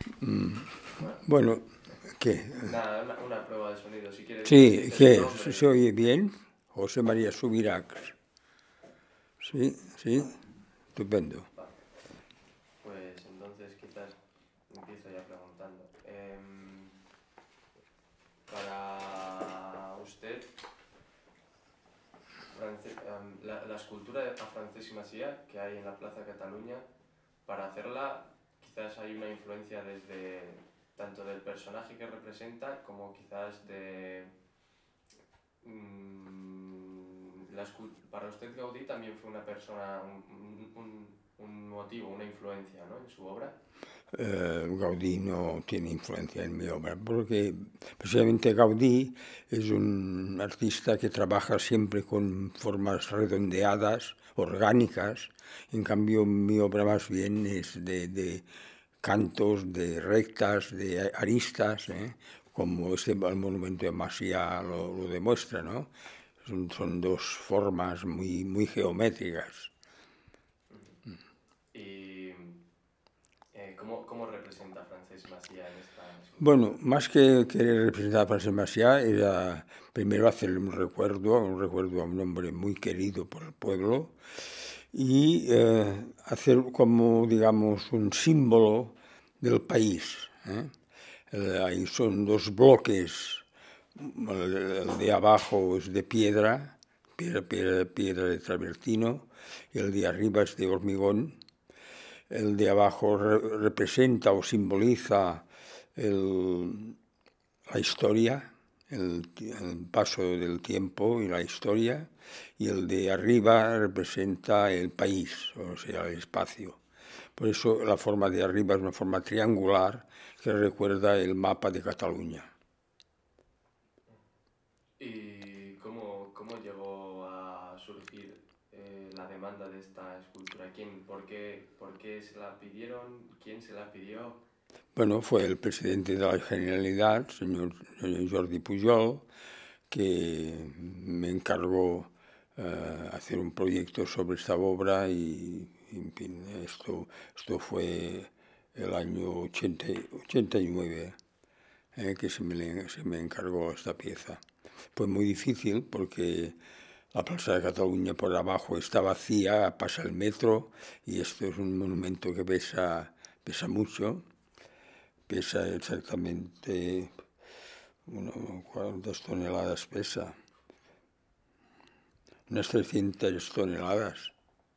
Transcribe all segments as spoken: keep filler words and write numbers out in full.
Mm, bueno, ¿qué? Nada, una, una prueba de sonido, si quieres. Sí, ¿qué? ¿Se oye bien? José María Subirachs. Sí, sí, estupendo. Vale. Pues entonces quizás empiezo ya preguntando. Eh, para usted, France, um, la, la escultura a Francesc Macià que hay en la Plaza Cataluña, para hacerla quizás hay una influencia desde tanto del personaje que representa como quizás de... Mmm, la, para usted Gaudí también fue una persona, un, un, un motivo, una influencia, ¿no?, en su obra. Eh, Gaudí no tiene influencia en mi obra, porque precisamente Gaudí es un artista que trabaja siempre con formas redondeadas, orgánicas. En cambio, mi obra más bien es de, de cantos, de rectas, de aristas, ¿eh? Como este el monumento de Macià lo, lo demuestra, ¿no? Son, son dos formas muy, muy geométricas. Y eh, ¿cómo, ¿cómo representa Francesc Macià en esta escultura? Bueno, más que querer representar a Francesc Macià, era primero hacerle un recuerdo, un recuerdo a un hombre muy querido por el pueblo, y eh, hacer como, digamos, un símbolo del país, ¿eh? Eh, ahí son dos bloques, el, el de abajo es de piedra, piedra, piedra, piedra de travertino, y el de arriba es de hormigón. El de abajo re, representa o simboliza el, la historia, el, el paso del tiempo y la historia, y el de arriba representa el país, o sea, el espacio. Por eso la forma de arriba es una forma triangular que recuerda el mapa de Cataluña. ¿Y cómo, cómo llegó a surgir eh, la demanda de esta escultura? ¿Quién, por qué, por qué se la pidieron? ¿Quién se la pidió? Bueno, fue el presidente de la Generalidad, señor Jordi Pujol, que me encargó uh, hacer un proyecto sobre esta obra y, en fin, esto, esto fue el año ochenta, ochenta y nueve eh, que se me, se me encargó esta pieza. Fue muy difícil porque la Plaza de Cataluña por abajo está vacía, pasa el metro y esto es un monumento que pesa, pesa mucho. Pesa exactamente uno, ¿cuántas toneladas pesa? Unas trescientas toneladas.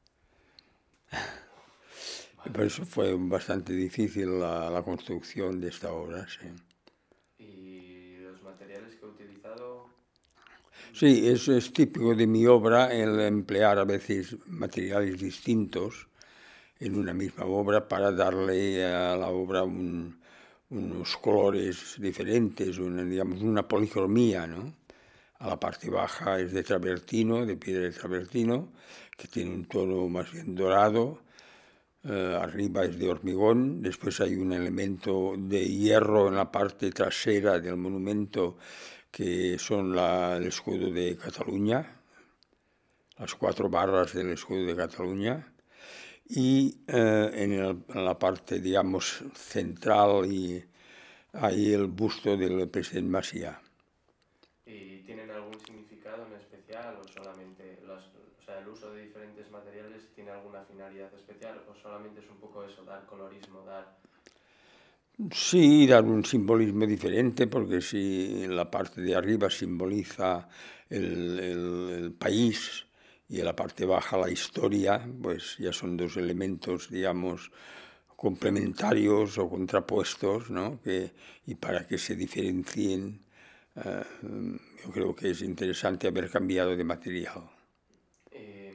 Y por eso fue bastante difícil la, la construcción de esta obra, sí. ¿Y los materiales que he utilizado? Sí, eso es típico de mi obra, el emplear a veces materiales distintos en una misma obra para darle a la obra un, unos colores diferentes, una, digamos, una policromía, ¿no? A la parte baja es de travertino, de piedra de travertino, que tiene un tono más bien dorado. Eh, arriba es de hormigón, después hay un elemento de hierro en la parte trasera del monumento, que son la, el escudo de Cataluña, las cuatro barras del escudo de Cataluña. Y eh, en, el, en la parte, digamos, central y hay el busto del presidente Macià. ¿Y tienen algún significado en especial o solamente, los, o sea, el uso de diferentes materiales tiene alguna finalidad especial o solamente es un poco eso, dar colorismo, dar... Sí, dar un simbolismo diferente, porque si la parte de arriba simboliza el, el, el país y en la parte baja la historia, pues ya son dos elementos, digamos, complementarios o contrapuestos, ¿no? Que, y para que se diferencien, uh, yo creo que es interesante haber cambiado de material. Eh,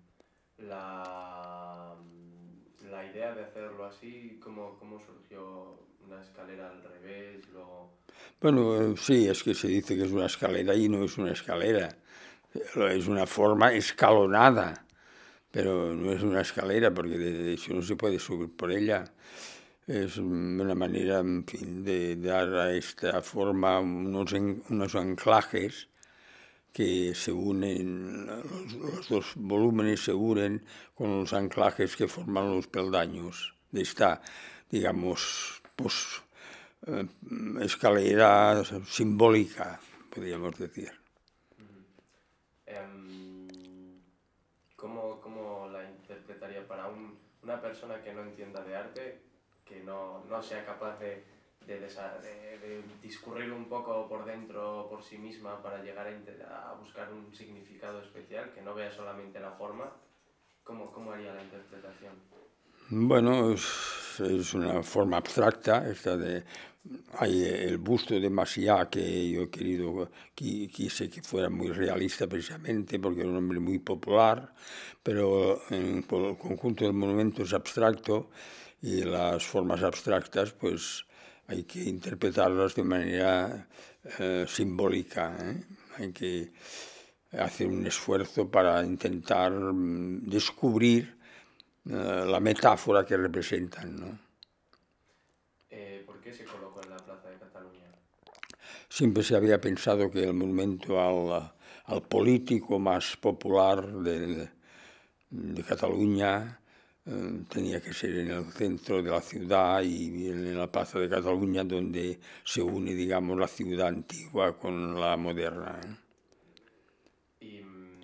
la, la idea de hacerlo así, ¿cómo, cómo surgió? ¿Una escalera al revés? Luego... Bueno, sí, es que se dice que es una escalera y no es una escalera, es una forma escalonada, pero no es una escalera porque de hecho no se puede subir por ella. Es una manera, en fin, de dar a esta forma unos, en, unos anclajes que se unen, los, los dos volúmenes se unen con los anclajes que forman los peldaños de esta, digamos, pues, eh, escalera simbólica, podríamos decir. ¿Cómo, cómo la interpretaría para un, una persona que no entienda de arte, que no, no sea capaz de, de, de, de discurrir un poco por dentro, por sí misma, para llegar a, a buscar un significado especial, que no vea solamente la forma? ¿Cómo, cómo haría la interpretación? Bueno, es, es una forma abstracta, esta de, hay el busto de Macià, que yo he querido, quise que fuera muy realista precisamente, porque era un hombre muy popular, pero en el conjunto del monumento es abstracto, y las formas abstractas pues hay que interpretarlas de manera eh, simbólica, ¿eh? Hay que hacer un esfuerzo para intentar descubrir uh, la metáfora que representan, ¿no? Eh, ¿Por qué se colocó en la Plaza de Cataluña? Siempre se había pensado que el monumento al, al político más popular de, de Cataluña eh, tenía que ser en el centro de la ciudad y en la Plaza de Cataluña, donde se une, digamos, la ciudad antigua con la moderna, ¿eh? Y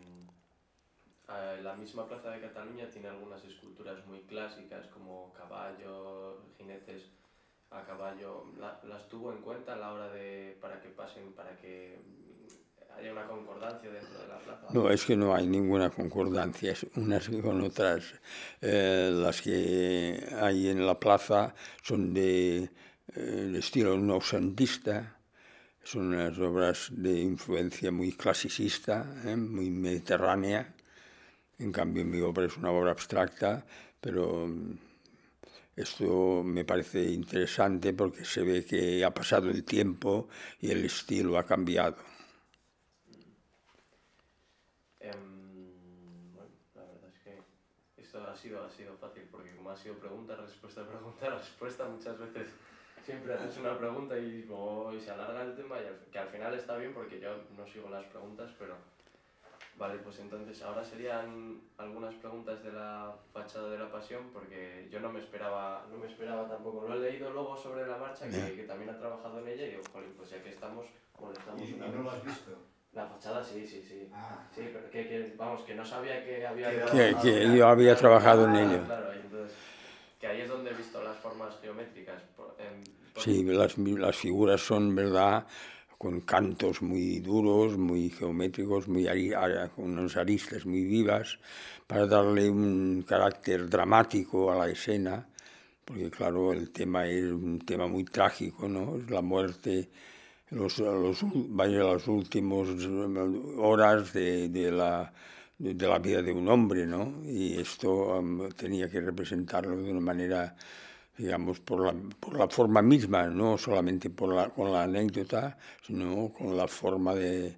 la misma Plaza de Cataluña tiene algunas esculturas muy clásicas, como caballos, jinetes a caballo. ¿La, ¿Las tuvo en cuenta a la hora de para que pasen, para que haya una concordancia dentro de la plaza? No, es que no hay ninguna concordancia unas con otras. Eh, las que hay en la plaza son de, eh, de estilo noucentista, son unas obras de influencia muy clasicista, eh, muy mediterránea. En cambio, mi obra es una obra abstracta, pero esto me parece interesante porque se ve que ha pasado el tiempo y el estilo ha cambiado. Um, bueno, la verdad es que esto ha sido, ha sido fácil, porque como ha sido pregunta, respuesta, pregunta, respuesta, muchas veces siempre haces una pregunta y, oh, y se alarga el tema, y al, que al final está bien porque yo no sigo las preguntas, pero... Vale, pues entonces ahora serían algunas preguntas de la fachada de la Pasión, porque yo no me esperaba, no me esperaba tampoco, lo he leído luego sobre la marcha, que, que también ha trabajado en ella, y digo, jolín, pues ya que estamos, molestamos ¿Y, una y vez. no lo has visto? La fachada sí, sí, sí. Ah. Sí, pero que, que, vamos, que no sabía que había Que, trabajado. Que, que yo había claro, trabajado claro, en ello. Claro, y entonces, que ahí es donde he visto las formas geométricas. Por, en, por... Sí, las, las figuras son, ¿verdad?, con cantos muy duros, muy geométricos, muy ari, con unas aristas muy vivas, para darle un carácter dramático a la escena, porque claro, el tema es un tema muy trágico, ¿no? Es la muerte, los, los, vaya, las últimas horas de, de, la, de, de la vida de un hombre, ¿no? Y esto um, tenía que representarlo de una manera, digamos, por la, por la forma misma, no solamente por la, con la anécdota, sino con la forma de,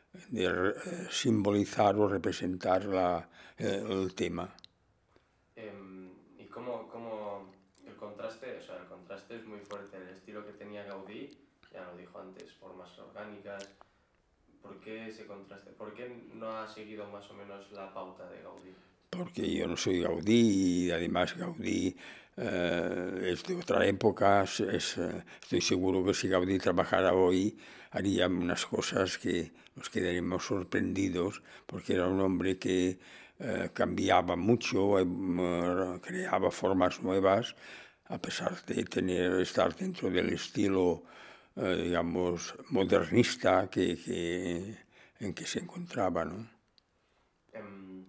de simbolizar o representar la, eh, el tema. Eh, ¿Y cómo, cómo el contraste, o sea, el contraste es muy fuerte, el estilo que tenía Gaudí, ya lo dijo antes, formas orgánicas? ¿Por qué ese contraste? ¿Por qué no ha seguido más o menos la pauta de Gaudí? Porque yo no soy Gaudí y además Gaudí eh, es de otra época. Es, es, estoy seguro que si Gaudí trabajara hoy haría unas cosas que nos quedaríamos sorprendidos, porque era un hombre que eh, cambiaba mucho, eh, creaba formas nuevas, a pesar de tener, estar dentro del estilo, eh, digamos, modernista que, que, en que se encontraba, ¿no? Um,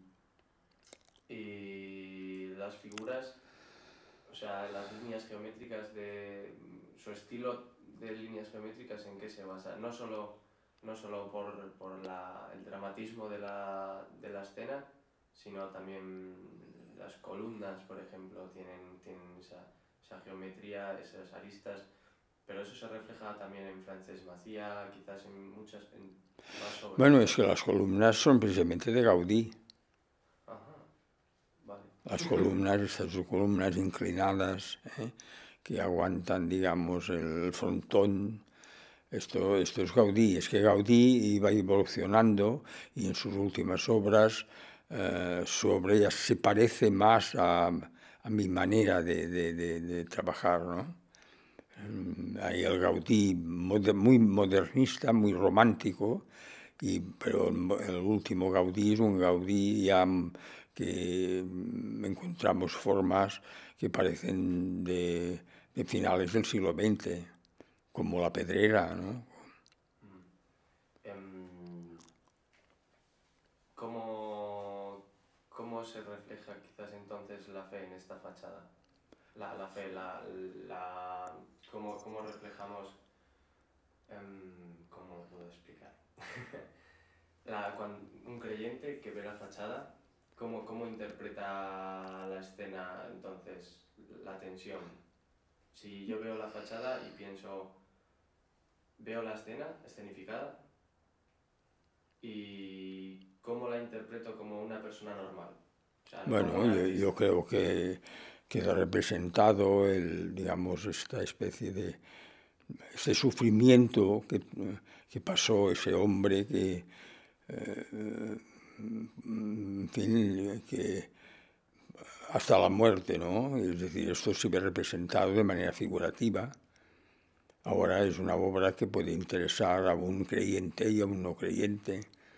y las figuras, o sea, las líneas geométricas de su estilo de líneas geométricas, ¿en qué se basa? No solo, no solo por, por la, el dramatismo de la, de la escena, sino también las columnas, por ejemplo, tienen, tienen esa, esa geometría, esas aristas, pero eso se refleja también en President Macià, quizás en muchas... En más obras. Bueno, es que las columnas son precisamente de Gaudí. Ajá, vale. Las columnas, estas columnas inclinadas, ¿eh?, que aguantan, digamos, el frontón. Esto, esto es Gaudí. Es que Gaudí iba evolucionando y en sus últimas obras eh, su obra ya se parece más a, a mi manera de, de, de, de trabajar, ¿no? Hay el Gaudí muy modernista, muy romántico, y, pero el último Gaudí es un Gaudí ya que encontramos formas que parecen de, de finales del siglo veinte, como la Pedrera, ¿no? ¿Cómo, cómo se refleja quizás entonces la fe en esta fachada? La, la fe, la, la, ¿cómo, cómo reflejamos, um, cómo lo puedo explicar? la, cuando un creyente que ve la fachada, ¿cómo, cómo interpreta la escena entonces, la tensión? Si yo veo la fachada y pienso, veo la escena escenificada y cómo la interpreto como una persona normal. O sea, no bueno, yo, yo creo que queda representado el, digamos, esta especie de ese sufrimiento que, que pasó ese hombre que, eh, en fin, que hasta la muerte, ¿no? Es decir, esto se ve representado de manera figurativa. Ahora es una obra que puede interesar a un creyente y a un no creyente.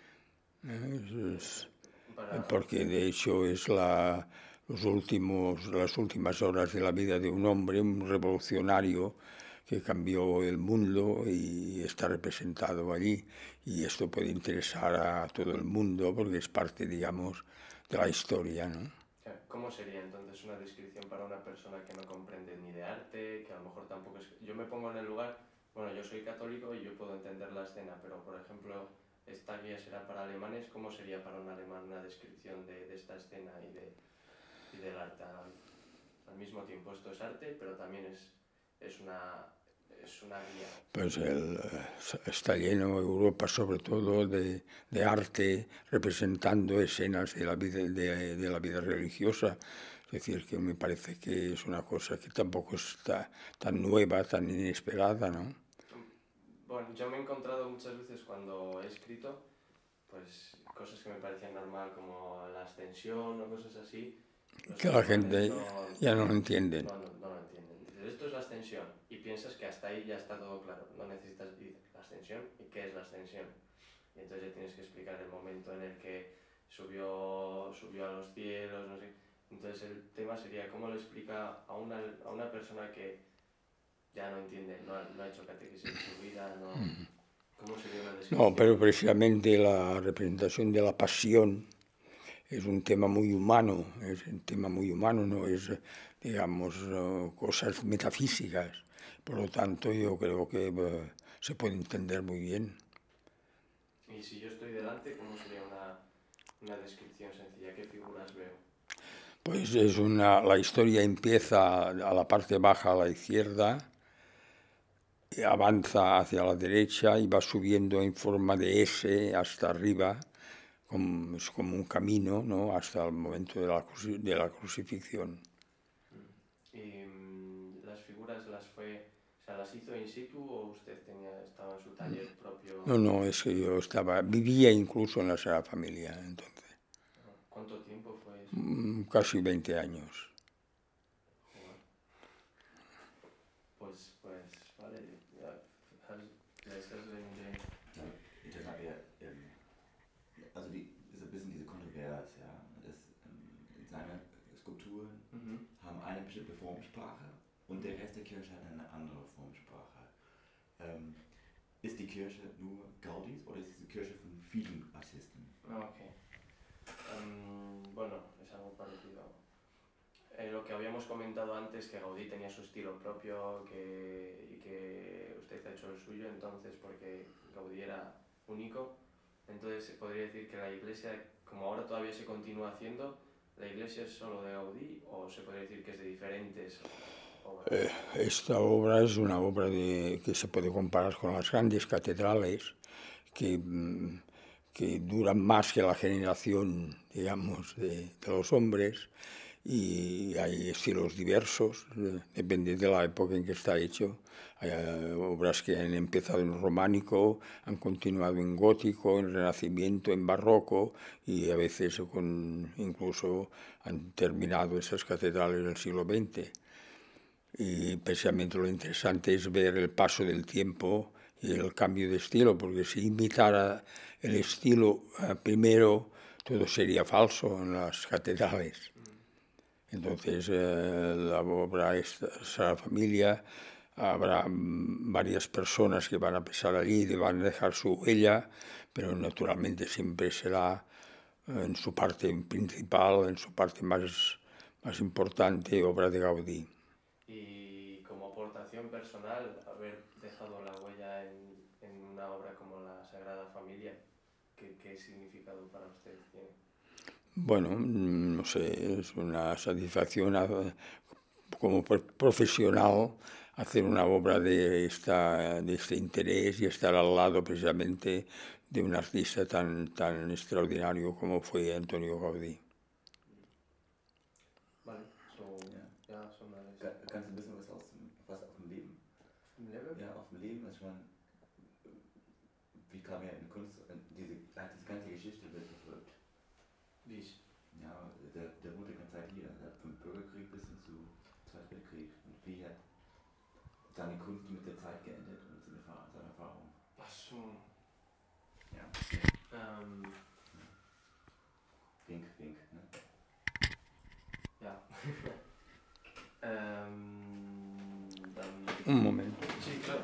¿Eh? Es, porque de hecho es la, los últimos, las últimas horas de la vida de un hombre, un revolucionario que cambió el mundo y está representado allí. Y esto puede interesar a todo el mundo porque es parte, digamos, de la historia, ¿no? ¿Cómo sería entonces una descripción para una persona que no comprende ni de arte, que a lo mejor tampoco es... Yo me pongo en el lugar, bueno, yo soy católico y yo puedo entender la escena, pero por ejemplo, esta guía será para alemanes, ¿cómo sería para un alemán una descripción de, de esta escena y, de, y del arte? Al, al mismo tiempo, esto es arte, pero también es, es, una, es una guía. Pues el, está lleno Europa sobre todo de, de arte representando escenas de la vida, de, de la vida religiosa. Es decir, que me parece que es una cosa que tampoco está tan nueva, tan inesperada, ¿no? Bueno, yo me he encontrado muchas veces cuando he escrito, pues cosas que me parecían normal como la ascensión o cosas así. Que la gente no, ya no lo entiende. No, no, no lo entienden. Dices, esto es la ascensión y piensas que hasta ahí ya está todo claro. No necesitas decir la ascensión y qué es la ascensión. Y entonces ya tienes que explicar el momento en el que subió, subió a los cielos, no sé. Entonces el tema sería cómo le explica a una, a una persona que ya no entiende, no ha, no ha hecho catequesis en su vida, no... ¿Cómo sería una descripción? No, pero precisamente la representación de la pasión es un tema muy humano, es un tema muy humano, no es, digamos, cosas metafísicas. Por lo tanto, yo creo que uh, se puede entender muy bien. Y si yo estoy delante, ¿cómo sería una, una descripción sencilla? ¿Qué figuras veo? Pues es una, la historia empieza a la parte baja a la izquierda, y avanza hacia la derecha y va subiendo en forma de S hasta arriba, como, es como un camino, ¿no? Hasta el momento de la, de la crucifixión. ¿Y um, las figuras las fue, o sea, las hizo in situ o usted tenía, estaba en su taller propio? No, no, es que yo estaba, vivía incluso en la Sagrada Família entonces. ¿Cuánto tiempo fue eso? Casi veinte años. Pues, pues, vale, ja, das ist in Interessant wäre, ähm, also die, ist ein bisschen diese Kontrovers, ja. Das, ähm, seine Skulpturen mhm. haben eine bestimmte Formsprache und der Rest der Kirche hat eine andere Formsprache. Ähm, ist die Kirche nur Gaudís oder ist die Kirche von vielen Artisten? Ah, ok. Um, bueno, es algo parecido. Eh, lo que habíamos comentado antes, que Gaudí tenía su estilo propio que, y que usted ha hecho el suyo, entonces, porque Gaudí era único, entonces se podría decir que la iglesia, como ahora todavía se continúa haciendo, ¿la iglesia es solo de Gaudí o se podría decir que es de diferentes obras? Eh, esta obra es una obra de, que se puede comparar con las grandes catedrales que, que duran más que la generación, digamos, de, de los hombres, y hay estilos diversos, depende de la época en que está hecho. Hay obras que han empezado en románico, han continuado en gótico, en renacimiento, en barroco, y a veces con, incluso han terminado esas catedrales del siglo veinte. y precisamente lo interesante es ver el paso del tiempo y el cambio de estilo, porque si imitara el estilo eh, primero, todo sería falso en las catedrales. Entonces, eh, la obra esta, Sagrada Família, habrá varias personas que van a pasar allí y van a dejar su huella, pero naturalmente siempre será en su parte principal, en su parte más, más importante, obra de Gaudí. Y como aportación personal, haber dejado la huella en, en una obra como la Sagrada Familia, ¿qué, qué significado para usted tiene? Bueno, no sé, es una satisfacción como profesional hacer una obra de, esta, de este interés y estar al lado precisamente de un artista tan, tan extraordinario como fue Antoni Gaudí. Vale, so, Ja. ja, so nice. Ka- Kannst du ein bisschen was, aus dem, was auf dem Leben? Im Leben? Ja, auf dem Leben. Also ich meine, wie kam ja in Kunst, diese, diese ganze Geschichte wird verfolgt. Wie ist? Ja, der, der wohnt die ganze Zeit hier. Der hat vom Bürgerkrieg bis hin zu Zweiten Weltkrieg. Und wie hat seine Kunst mit der Zeit geändert und seine, seine Erfahrung? Ach so. Ja. Ähm, Wink, wink, ne? ja. ähm, dann... Un momento. Sí, claro.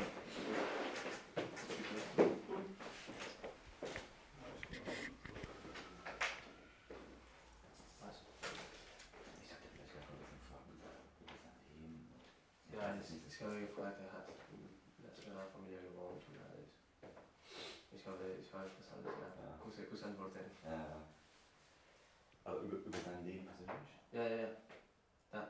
Was? Ich dachte, vielleicht wäre noch ein bisschen Fragen über seine Leben. Ja, ich, ich habe gefragt, er hat in der Sagrada Familia gewohnt und alles. Ich habe, ich habe das alles, ja. Ja. Kuss, Kuss antworten. Ja. Aber über, über sein Leben persönlich? Ja, ja, ja. Ja.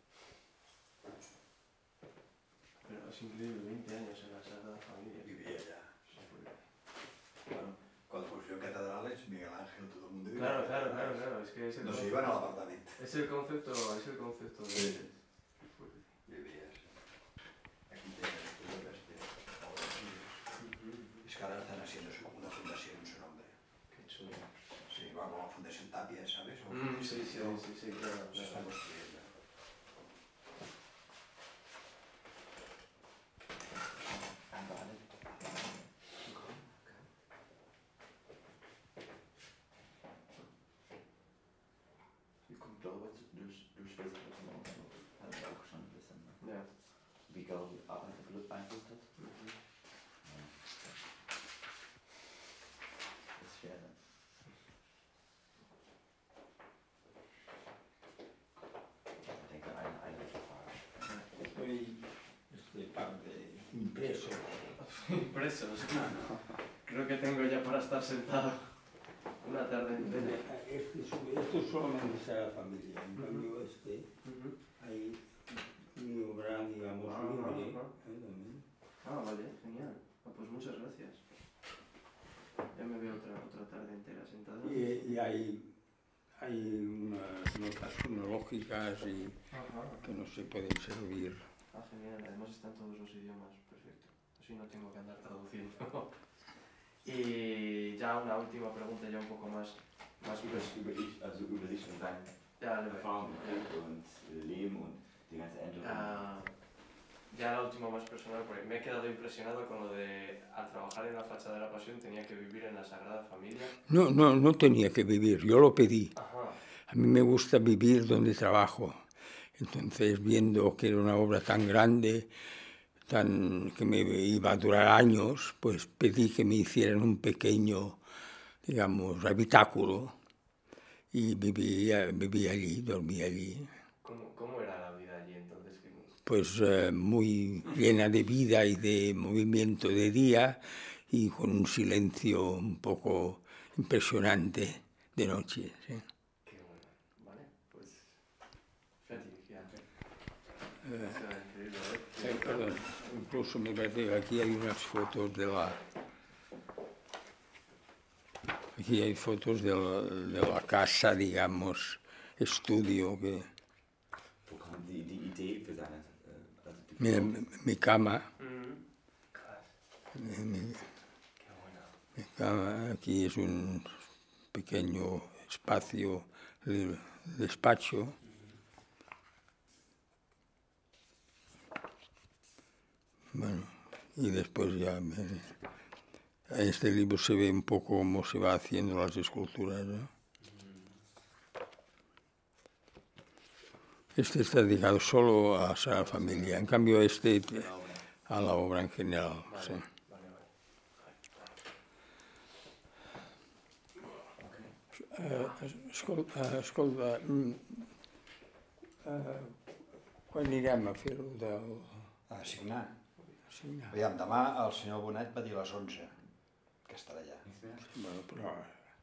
Pero es increíble, veinte años en la Sagrada Familia. Vivía ya. Bueno, cuando construyó catedrales, Miguel Ángel, todo el mundo vivía. Claro, claro, claro, claro, es que es el Nos concepto, iban al apartamento. es el concepto, es el concepto de... Sí. Vivías. Aquí tienes el este, ahora sí. Es que ahora están haciendo su- una fundación en su nombre. Qué chulo. Sí, va como Fundación Tapia, ¿sabes? O Mm, sí, sí, Fundación- sí, sí, claro. Se está claro. construyendo. Wie kommt darüber zu, durch, durch Versicherung auch so? Hat er auch schon ein bisschen, ne? Ja. Wie Gaudí Arbeit beeinflusst hat? Mhm. Ja. Das ist schwer, ne? Ich denke, eine, eine Frage. Estoy este, parte impreso. Impresos. Creo que tengo ya para estar sentado una tarde entera. Este, esto es solamente Sagrada Familia, en cambio este, Ujú. hay mi obra, digamos, Ah, libre. ah, ¿eh? También. Ah, vale, genial. Ah, pues muchas gracias. Ya me veo otra, otra tarde entera sentado. Y, y hay, hay unas notas cronológicas y Ajá. que no se pueden servir. Ah, genial. Además están todos los idiomas. Perfecto. Así no tengo que andar traduciendo. Y ya una última pregunta, ya un poco más... más Über, über, ich, also über sich und seine ya, le- Erfahrungen und äh, Leben und die ganze Änderung. Ah, ya la última más personal, porque me he quedado impresionado con lo de al trabajar en la Fachada de la Pasión tenía que vivir en la Sagrada Familia. No, no, no tenía que vivir, yo lo pedí. Ajá. A mí me gusta vivir donde trabajo. Entonces, viendo que era una obra tan grande, tan, que me iba a durar años, pues pedí que me hicieran un pequeño, digamos, habitáculo y viví, viví allí, dormí allí. ¿Cómo, cómo era la vida allí entonces? Que- Pues eh, muy llena de vida y de movimiento de día y con un silencio un poco impresionante de noche. ¿Sí? Qué bueno. Vale, pues... Fertig, ya. Será increíble, ¿eh? Eh, perdón, incluso me parece que aquí hay unas fotos de la... Aquí hay fotos de la, de la casa, digamos, estudio, que Wo kam die, die Idee für seine, äh, also die mi, mi cama, Mm. Claro. mi, Qué bueno. mi cama, aquí es un pequeño espacio de despacho. y después ya me... en este libro se ve un poco cómo se va haciendo las esculturas, ¿no? Este está dedicado solo a Sagrada Família, en cambio este a la obra en general. Vale, Sí. vale, vale. Uh, escolta, escolta mm, uh, quan anirem a fer-ho del... A signar. signar? Aviam, demà el senyor Bonet va dir a les onze, que estarà allà. Bueno, però...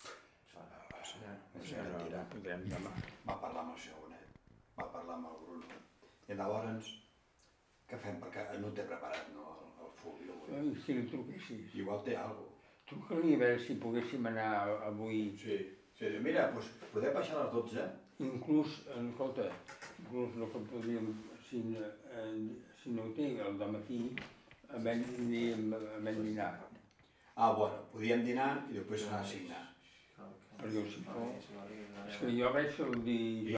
No sé, no dirà. Podrem demà. Va parlar amb el senyor Bonet, va parlar amb el Bruno. I llavors, què fem? Perquè no té preparat, no, el, el Fulvio. I si li truquessis? Igual té alguna cosa. Truca-li a veure si poguéssim anar avui... Sí, sí, diu, mira, doncs podem baixar a les dotze? Inclús, escolta, inclús el que podríem, si, eh, si no ho té el dematí, havent dinat. Ah, bueno, podíem dinar i després anar a signar. Perquè si no... És que jo veig el dir...